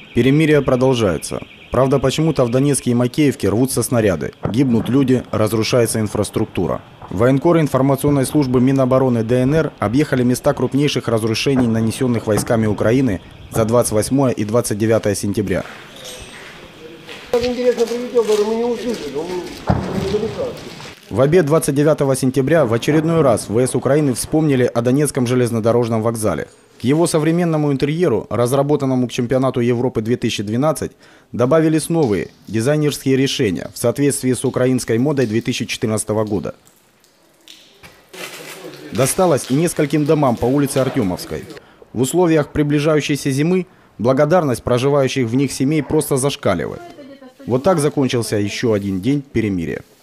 Перемирие продолжается. Правда, почему-то в Донецке и Макеевке рвутся снаряды, гибнут люди, разрушается инфраструктура. Военкоры информационной службы Минобороны ДНР объехали места крупнейших разрушений, нанесенных войсками Украины за 28 и 29 сентября. В обед 29 сентября в очередной раз ВС Украины вспомнили о Донецком железнодорожном вокзале. К его современному интерьеру, разработанному к чемпионату Европы 2012, добавились новые дизайнерские решения в соответствии с украинской модой 2014 года. Досталось и нескольким домам по улице Артемовской. В условиях приближающейся зимы благодарность проживающих в них семей просто зашкаливает. Вот так закончился еще один день перемирия.